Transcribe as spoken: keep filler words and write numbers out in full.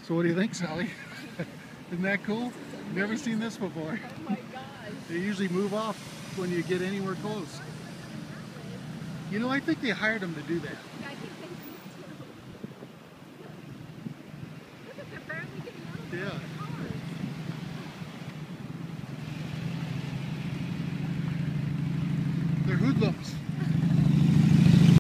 So what do you think, Sally? Isn't that cool? Never seen this before. Oh my gosh. They usually move off when you get anywhere close. You know, I think they hired them to do that. Yeah, I think they do too. Look at, they're barely getting out of the Yeah.